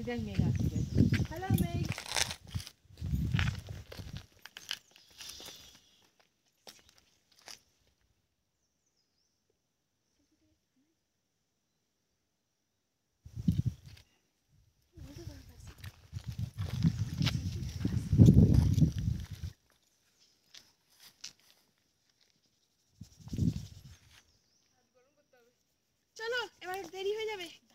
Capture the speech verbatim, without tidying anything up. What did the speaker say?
দেখ মেঘ আসছে। হ্যালো মেঘ। চলো এবার দেরি হয়ে যাবে।